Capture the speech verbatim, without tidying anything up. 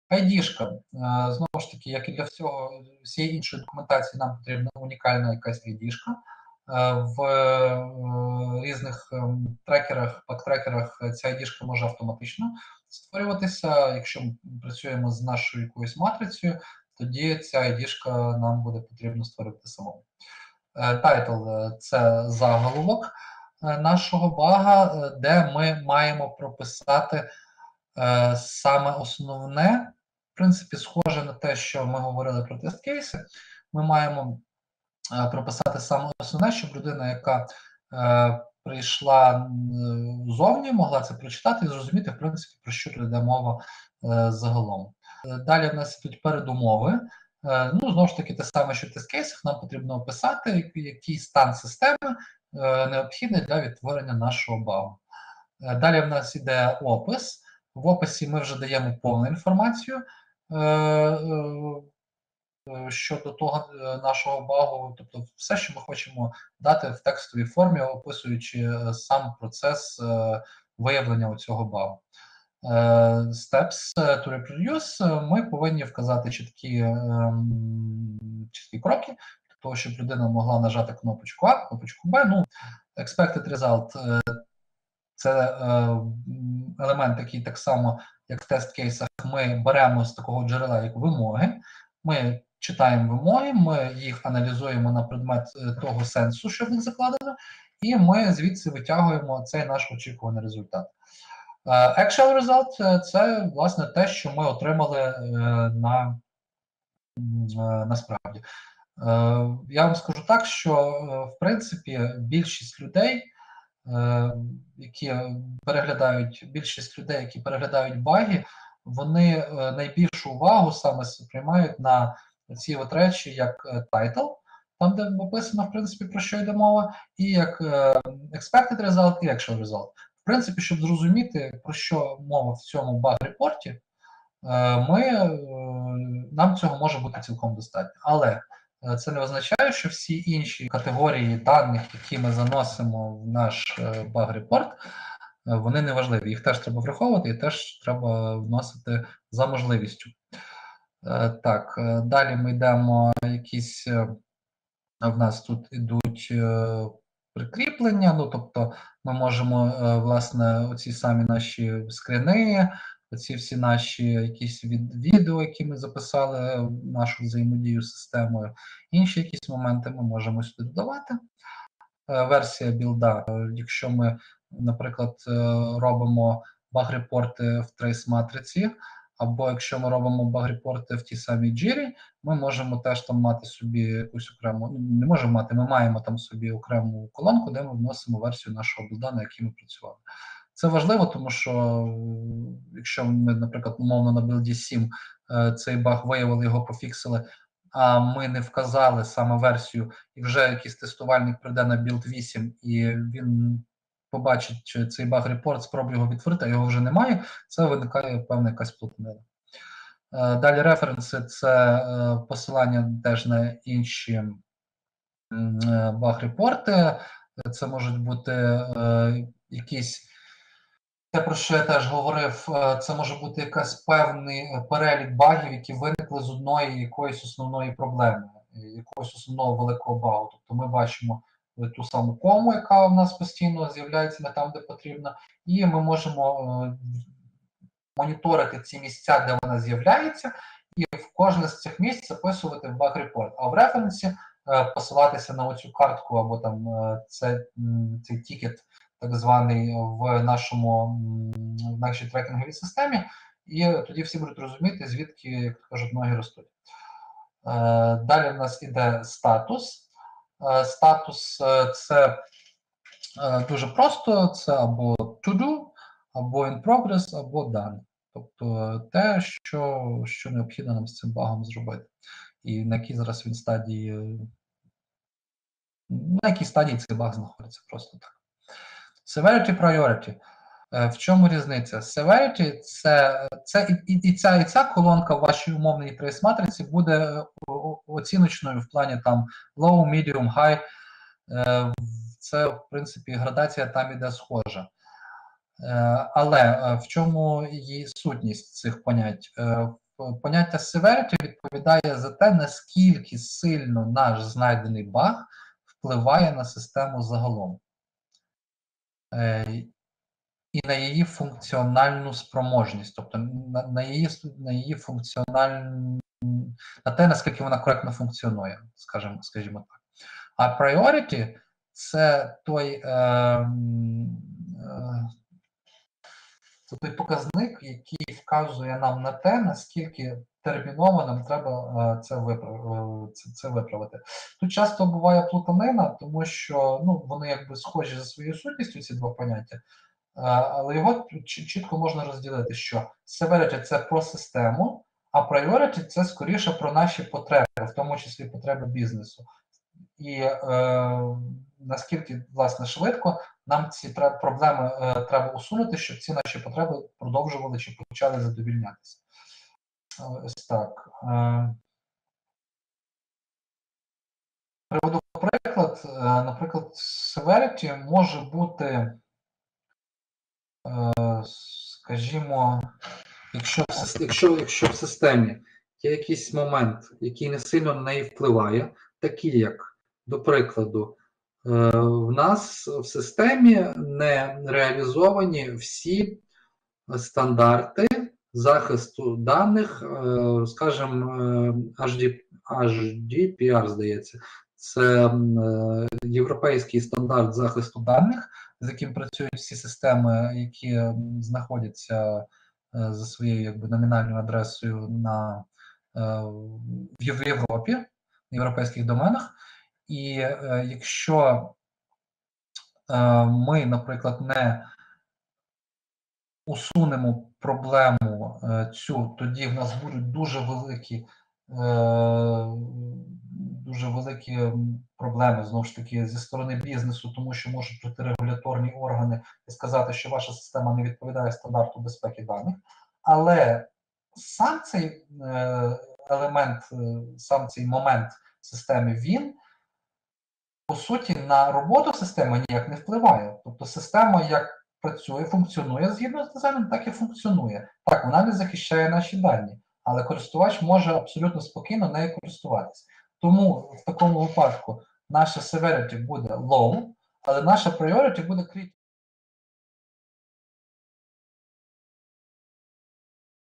Айдішка. Знову ж таки, як і для всього, всієї іншої документації нам потрібна унікальна якась айдішка. В різних трекерах, пак-трекерах ця айдішка може автоматично створюватися. Якщо ми працюємо з нашою якоюсь матрицею, тоді ця айдішка нам буде потрібно створювати самому. Тайтл – це заголовок нашого бага, де ми маємо прописати саме основне, в принципі, схоже на те, що ми говорили про тест-кейси. Ми маємо прописати саме основне, щоб людина, яка е, прийшла зовні, могла це прочитати і зрозуміти, в принципі, про що йде мова е, загалом. Далі в нас йдуть передумови. Е, ну, знову ж таки, те саме, що в тест-кейсах, нам потрібно описати, який стан системи е, необхідний для відтворення нашого багу. Е, далі в нас йде опис. В описі ми вже даємо повну інформацію е, е, щодо того нашого багу, тобто все, що ми хочемо дати в текстовій формі, описуючи сам процес е, виявлення цього багу. Е, steps to reproduce, ми повинні вказати чіткі, е, чіткі кроки, для того, щоб людина могла нажати кнопочку А, кнопочку Б. Ну, expected result е, це е, елемент, який так само, як в тест-кейсах, ми беремо з такого джерела, як вимоги. Ми читаємо вимоги, ми їх аналізуємо на предмет того сенсу, що в них закладено, і ми звідси витягуємо цей наш очікуваний результат. Uh, actual result – це, власне, те, що ми отримали uh, на, uh, насправді. Uh, я вам скажу так, що, uh, в принципі, більшість людей, uh, які переглядають, більшість людей, які переглядають баги, вони uh, найбільшу увагу саме приймають на ці от речі, як title, там, де описано, в принципі, про що йде мова, і як uh, expected result і actual result. В принципі, щоб зрозуміти, про що мова в цьому баг-репорті, ми, нам цього може бути цілком достатньо. Але це не означає, що всі інші категорії даних, які ми заносимо в наш баг-репорт, вони не важливі. Їх теж треба враховувати і теж треба вносити за можливістю. Так, далі ми йдемо, якісь в нас тут ідуть прикріплення, ну, тобто ми можемо, власне, оці самі наші скріни, оці всі наші якісь від, відео, які ми записали, нашу взаємодію з системою, інші якісь моменти ми можемо сюди додавати. Версія білда, якщо ми, наприклад, робимо баг-репорти в трейс-матриці, або якщо ми робимо баг-репорти в тій самій джірі, ми можемо теж там мати собі якусь окрему, ну, не можемо мати, ми маємо там собі окрему колонку, де ми вносимо версію нашого білда, на якій ми працювали. Це важливо, тому що якщо ми, наприклад, умовно на білді сім цей баг виявили, його пофіксили, а ми не вказали саме версію, і вже якийсь тестувальник прийде на білд вісім, і він побачить, чи цей баг-репорт, спробує його відтворити, а його вже немає, це виникає певна якась плутанина. Далі референси – це посилання теж на інші баг-репорти, це можуть бути якісь, те, про що я теж говорив, це може бути якийсь певний перелік багів, які виникли з одної якоїсь основної проблеми, якогось основного великого багу. Тобто ми бачимо ту саму кому, яка у нас постійно з'являється не там, де потрібно, і ми можемо моніторити ці місця, де вона з'являється, і в кожне з цих місць записувати в баг-репорт. А в референсі посилатися на оцю картку або там це, цей тікет, так званий, в нашому, в нашій трекінговій системі, і тоді всі будуть розуміти, звідки, як кажуть, ноги ростуть. Далі в нас іде статус. Статус – це дуже просто, це або to do, або in progress, або done. Тобто те, що, що необхідно нам з цим багом зробити. І на якій зараз він стадії, на якій стадії цей баг знаходиться, просто так. Severity priority. В чому різниця? Severity – це, це і, і, і, ця, і ця колонка в вашій умовній трейс-матриці буде оціночною в плані там low, medium, high. Це, в принципі, градація там іде схожа. Але в чому її сутність цих понять? поняття severity відповідає за те, наскільки сильно наш знайдений баг впливає на систему загалом. І на її функціональну спроможність, тобто на, на її на її функціональну, на те, наскільки вона коректно функціонує, скажімо, скажімо так. А priority – це той, е, е, це той показник, який вказує нам на те, наскільки терміново нам треба е, це, виправ, е, це, це виправити. Тут часто буває плутанина, тому що ну, вони якби схожі за своєю сутністю, ці два поняття. Але його чітко можна розділити, що severity – це про систему, а priority – це скоріше про наші потреби, в тому числі потреби бізнесу. І е, наскільки, власне, швидко нам ці проблеми е, треба усунути, щоб ці наші потреби продовжували чи почали задовільнятися. Ось так. Е, приведу приклад. Е, наприклад, severity може бути, скажімо, якщо, якщо, якщо в системі є якийсь момент, який не сильно на неї впливає, такий як, до прикладу, в нас в системі не реалізовані всі стандарти захисту даних, скажімо, ейч ді пі ар, здається. Це європейський стандарт захисту даних, з яким працюють всі системи, які знаходяться за своєю якби, номінальною адресою на, в Європі, в європейських доменах. І якщо ми, наприклад, не усунемо проблему цю, тоді в нас будуть дуже великі дуже великі проблеми, знову ж таки, зі сторони бізнесу, тому що можуть бути регуляторні органи і сказати, що ваша система не відповідає стандарту безпеки даних. Але сам цей елемент, сам цей момент в системі, він, по суті, на роботу системи ніяк не впливає. Тобто система як працює, функціонує згідно з дизайном, так і функціонує. Так, вона не захищає наші дані, але користувач може абсолютно спокійно нею користуватися. Тому в такому випадку наша severity буде low, але наша priority буде critical.